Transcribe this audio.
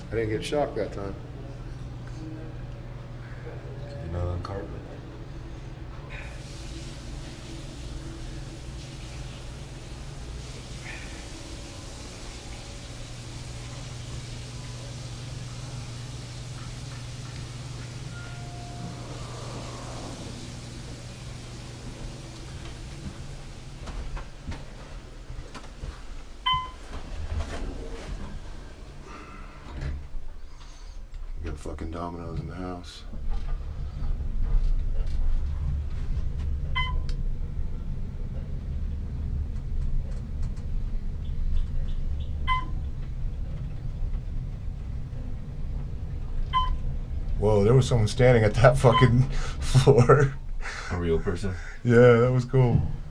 I didn't get shocked that time. You're not on carpet. We got fucking dominoes in the house. Whoa, there was someone standing at that fucking floor. A real person? Yeah, that was cool.